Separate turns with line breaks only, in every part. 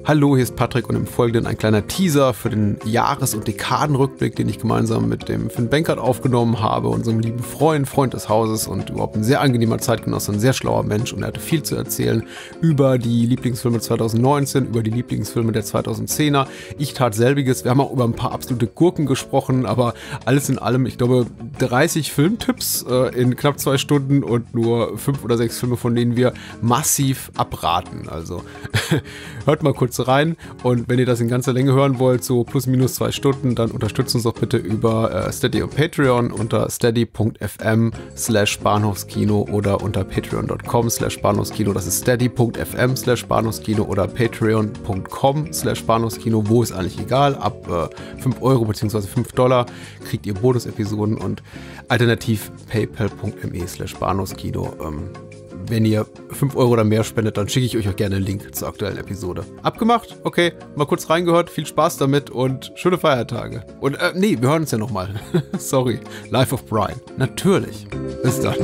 Hallo, hier ist Patrick und im Folgenden ein kleiner Teaser für den Jahres- und Dekadenrückblick, den ich gemeinsam mit dem Finn Benkert aufgenommen habe, unserem lieben Freund des Hauses und überhaupt ein sehr angenehmer Zeitgenosse, ein sehr schlauer Mensch, und er hatte viel zu erzählen über die Lieblingsfilme 2019, über die Lieblingsfilme der 2010er. Ich tat selbiges. Wir haben auch über ein paar absolute Gurken gesprochen, aber alles in allem, ich glaube, 30 Filmtipps in knapp 2 Stunden und nur 5 oder 6 Filme, von denen wir massiv abraten. Also hört mal kurz rein, und wenn ihr das in ganzer Länge hören wollt, so plus minus 2 Stunden, dann unterstützt uns doch bitte über Steady und Patreon unter steady.fm/Bahnhofskino oder unter patreon.com/Bahnhofskino. Das ist steady.fm/Bahnhofskino oder patreon.com/Bahnhofskino. Wo ist eigentlich egal, ab 5 Euro bzw. $5 kriegt ihr Bonus-Episoden und alternativ paypal.me/Bahnhofskino. Wenn ihr 5 Euro oder mehr spendet, dann schicke ich euch auch gerne einen Link zur aktuellen Episode. Abgemacht? Okay, mal kurz reingehört, viel Spaß damit und schöne Feiertage. Und wir hören uns ja nochmal. Sorry, Life of Brian. Natürlich. Bis dann.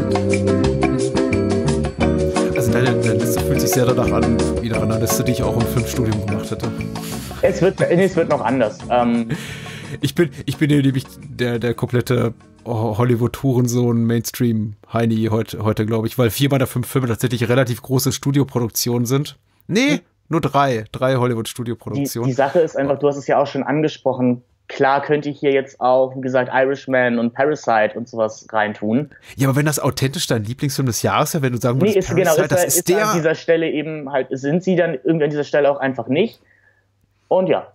Also deine Liste fühlt sich sehr danach an, wie nach einer Liste, die ich auch im Filmstudium gemacht hätte.
Es wird noch anders.
Ich bin hier nämlich der komplette Hollywood-Hurensohn, Mainstream-Heini heute, glaube ich, weil 4 meiner 5 Filme tatsächlich relativ große Studioproduktionen sind. Nee, nur 3 Hollywood-Studioproduktionen.
Die Sache ist einfach, du hast es ja auch schon angesprochen, klar könnte ich hier jetzt auch, wie gesagt, Irishman und Parasite und sowas reintun.
Ja, aber wenn das authentisch dein Lieblingsfilm des Jahres ist, wenn du sagen würdest,
ist der an dieser Stelle eben halt, sind sie dann irgendwie an dieser Stelle auch einfach nicht. Und ja.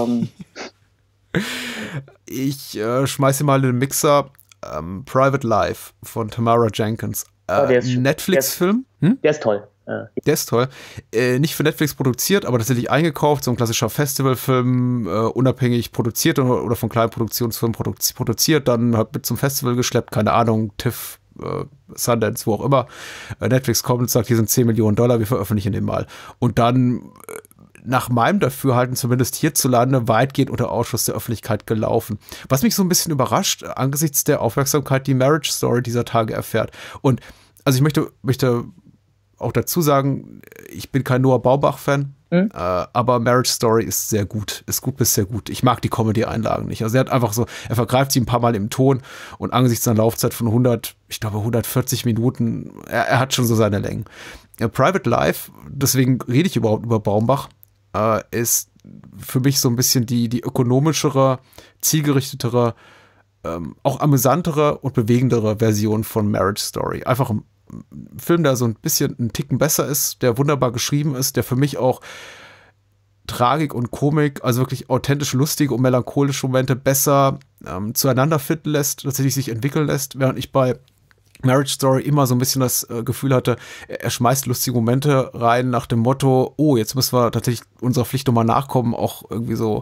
Ich schmeiße mal in den Mixer Private Life von Tamara Jenkins. Netflix-Film?
Der ist toll.
Der ist toll. Nicht für Netflix produziert, aber tatsächlich eingekauft. So ein klassischer Festivalfilm, unabhängig produziert oder von kleinen Produktionsfirmen produziert, dann halt mit zum Festival geschleppt, keine Ahnung, TIFF, Sundance, wo auch immer. Netflix kommt und sagt, hier sind $10 Millionen, wir veröffentlichen den mal. Und dann nach meinem Dafürhalten zumindest hierzulande weitgehend unter Ausschuss der Öffentlichkeit gelaufen. Was mich so ein bisschen überrascht, angesichts der Aufmerksamkeit, die Marriage Story dieser Tage erfährt. Und also ich möchte auch dazu sagen, ich bin kein Noah Baumbach-Fan, aber Marriage Story ist sehr gut. Ist gut bis sehr gut. Ich mag die Comedy-Einlagen nicht. Also er vergreift sie ein paar Mal im Ton, und angesichts einer Laufzeit von 140 Minuten, er hat schon so seine Längen. Private Life, deswegen rede ich überhaupt über Baumbach, ist für mich so ein bisschen die ökonomischere, zielgerichtetere, auch amüsantere und bewegendere Version von Marriage Story. Einfach ein Film, der so ein bisschen einen Ticken besser ist, der wunderbar geschrieben ist, der für mich auch Tragik und Komik, also wirklich authentisch lustige und melancholische Momente besser zueinander finden lässt, tatsächlich sich entwickeln lässt, während ich bei Marriage Story immer so ein bisschen das Gefühl hatte, er schmeißt lustige Momente rein nach dem Motto, oh, jetzt müssen wir tatsächlich unserer Pflicht nochmal nachkommen, auch irgendwie so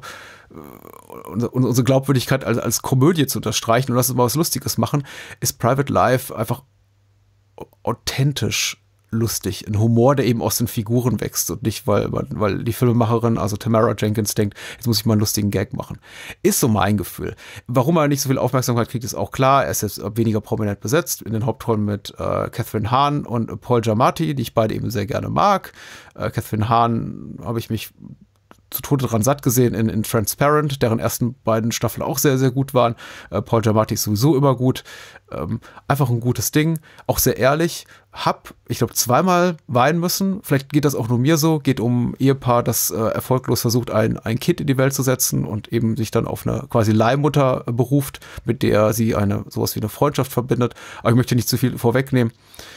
unsere Glaubwürdigkeit als Komödie zu unterstreichen und lass uns mal was Lustiges machen, ist Private Life einfach authentisch lustig. Ein Humor, der eben aus den Figuren wächst und nicht, weil die Filmemacherin, also Tamara Jenkins, denkt, jetzt muss ich mal einen lustigen Gag machen. Ist so mein Gefühl. Warum er nicht so viel Aufmerksamkeit kriegt, ist auch klar. Er ist jetzt weniger prominent besetzt, in den Hauptrollen mit Catherine Hahn und Paul Giamatti, die ich beide eben sehr gerne mag. Catherine Hahn habe ich mich zu Tode dran satt gesehen in Transparent, deren ersten beiden Staffeln auch sehr, sehr gut waren. Paul Giamatti ist sowieso immer gut. Einfach ein gutes Ding. Auch sehr ehrlich. Ich glaube, 2-mal weinen müssen. Vielleicht geht das auch nur mir so. Geht um ein Ehepaar, das erfolglos versucht, ein Kind in die Welt zu setzen und eben sich dann auf eine quasi Leihmutter beruft, mit der sie sowas wie eine Freundschaft verbindet. Aber ich möchte nicht zu viel vorwegnehmen.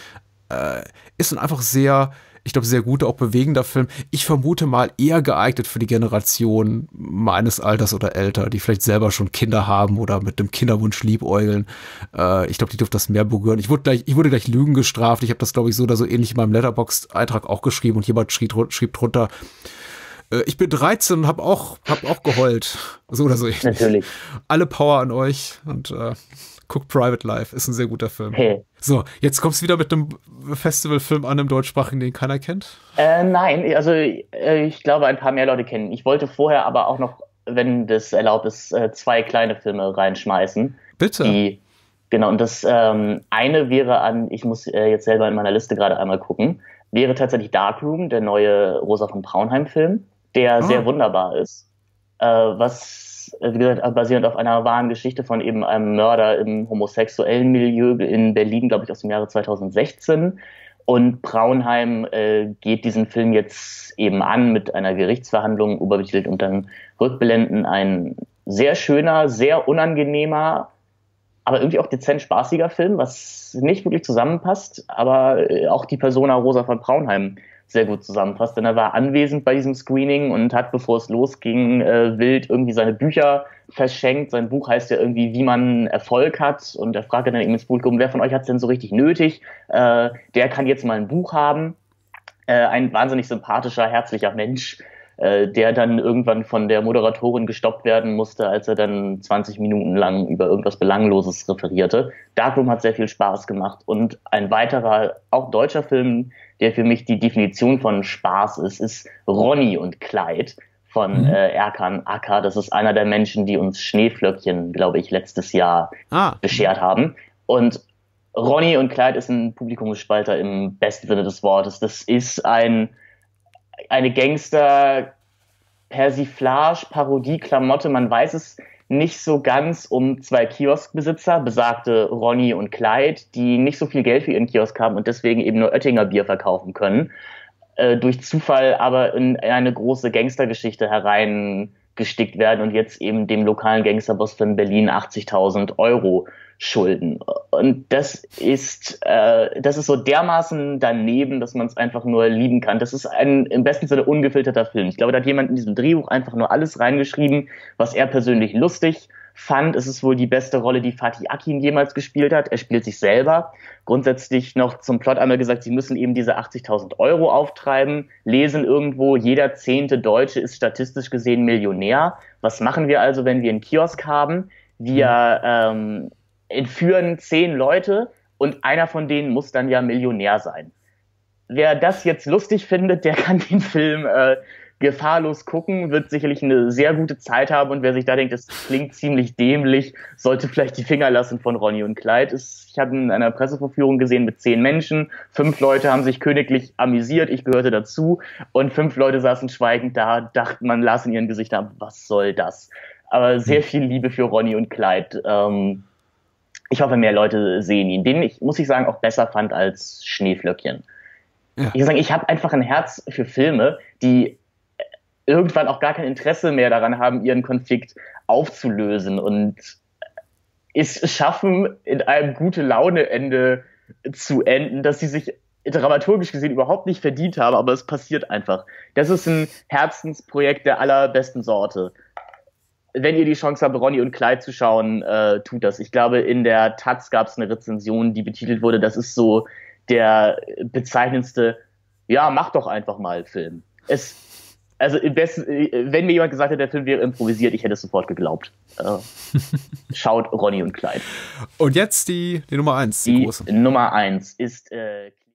Ist dann einfach sehr guter, auch bewegender Film. Ich vermute mal eher geeignet für die Generation meines Alters oder älter, die vielleicht selber schon Kinder haben oder mit dem Kinderwunsch liebäugeln. Ich glaube, die dürfte das mehr berühren. Ich wurde gleich Lügen gestraft. Ich habe das, glaube ich, so oder so ähnlich in meinem Letterboxd-Eintrag auch geschrieben, und jemand schrieb drunter, ich bin 13 und hab auch geheult. So oder so ähnlich.
Natürlich.
Alle Power an euch und guckt Private Life, ist ein sehr guter Film.
Hey.
So, jetzt kommst du wieder mit einem Festivalfilm an, einem deutschsprachigen, den keiner kennt?
Nein, also ich glaube, ein paar mehr Leute kennen. Ich wollte vorher aber auch noch, wenn das erlaubt ist, 2 kleine Filme reinschmeißen.
Bitte.
Genau, und das eine wäre ich muss jetzt selber in meiner Liste gerade einmal gucken, wäre tatsächlich Darkroom, der neue Rosa von Braunheim-Film, der sehr wunderbar ist, was, wie gesagt, basierend auf einer wahren Geschichte von eben einem Mörder im homosexuellen Milieu in Berlin, glaube ich, aus dem Jahre 2016. Und Braunheim geht diesen Film jetzt eben an mit einer Gerichtsverhandlung, überbetitelt und dann Rückblenden. Ein sehr schöner, sehr unangenehmer, aber irgendwie auch dezent spaßiger Film, was nicht wirklich zusammenpasst, aber auch die Persona Rosa von Braunheim sehr gut zusammenpasst, denn er war anwesend bei diesem Screening und hat, bevor es losging, wild irgendwie seine Bücher verschenkt. Sein Buch heißt ja irgendwie, wie man Erfolg hat, und er fragte dann eben ins Publikum, wer von euch hat es denn so richtig nötig? Der kann jetzt mal ein Buch haben. Ein wahnsinnig sympathischer, herzlicher Mensch, der dann irgendwann von der Moderatorin gestoppt werden musste, als er dann 20 Minuten lang über irgendwas Belangloses referierte. Darkroom hat sehr viel Spaß gemacht, und ein weiterer, auch deutscher Film, der für mich die Definition von Spaß ist Ronny und Clyde von Erkan Acar. Das ist einer der Menschen, die uns Schneeflöckchen, glaube ich, letztes Jahr beschert haben. Und Ronny und Clyde ist ein Publikumsspalter im besten Sinne des Wortes. Das ist eine Gangster-Persiflage, Parodie-Klamotte. Man weiß es nicht so ganz, um zwei Kioskbesitzer, besagte Ronny und Clyde, die nicht so viel Geld für ihren Kiosk haben und deswegen eben nur Oettinger Bier verkaufen können, durch Zufall aber in eine große Gangstergeschichte hereingestickt werden und jetzt eben dem lokalen Gangsterboss von Berlin 80.000 Euro schulden. Und das ist so dermaßen daneben, dass man es einfach nur lieben kann. Das ist ein im besten Sinne ungefilterter Film. Ich glaube, da hat jemand in diesem Drehbuch einfach nur alles reingeschrieben, was er persönlich lustig fand. Es ist wohl die beste Rolle, die Fatih Akin jemals gespielt hat. Er spielt sich selber. Grundsätzlich noch zum Plot einmal gesagt, sie müssen eben diese 80.000 Euro auftreiben, lesen irgendwo, jeder 10. Deutsche ist statistisch gesehen Millionär. Was machen wir also, wenn wir einen Kiosk haben? Wir entführen 10 Leute und einer von denen muss dann ja Millionär sein. Wer das jetzt lustig findet, der kann den Film gefahrlos gucken, wird sicherlich eine sehr gute Zeit haben, und wer sich da denkt, das klingt ziemlich dämlich, sollte vielleicht die Finger lassen von Ronny und Clyde. Ich habe in einer Pressevorführung gesehen mit 10 Menschen, 5 Leute haben sich königlich amüsiert, ich gehörte dazu, und 5 Leute saßen schweigend da, dachten, man las in ihren Gesichtern, was soll das? Aber sehr viel Liebe für Ronny und Clyde. Ich hoffe, mehr Leute sehen ihn, den ich, muss ich sagen, auch besser fand als Schneeflöckchen. Ja. Ich muss sagen, ich habe einfach ein Herz für Filme, die irgendwann auch gar kein Interesse mehr daran haben, ihren Konflikt aufzulösen und es schaffen, in einem Gute-Laune-Ende zu enden, dass sie sich dramaturgisch gesehen überhaupt nicht verdient haben, aber es passiert einfach. Das ist ein Herzensprojekt der allerbesten Sorte. Wenn ihr die Chance habt, Ronny und Clyde zu schauen, tut das. Ich glaube, in der Taz gab es eine Rezension, die betitelt wurde, das ist so der bezeichnendste, ja, mach doch einfach mal Film. Also wenn mir jemand gesagt hätte, der Film wäre improvisiert, ich hätte es sofort geglaubt. Schaut Ronny und Clyde.
Und jetzt die Nummer 1, die große.
Nummer 1 ist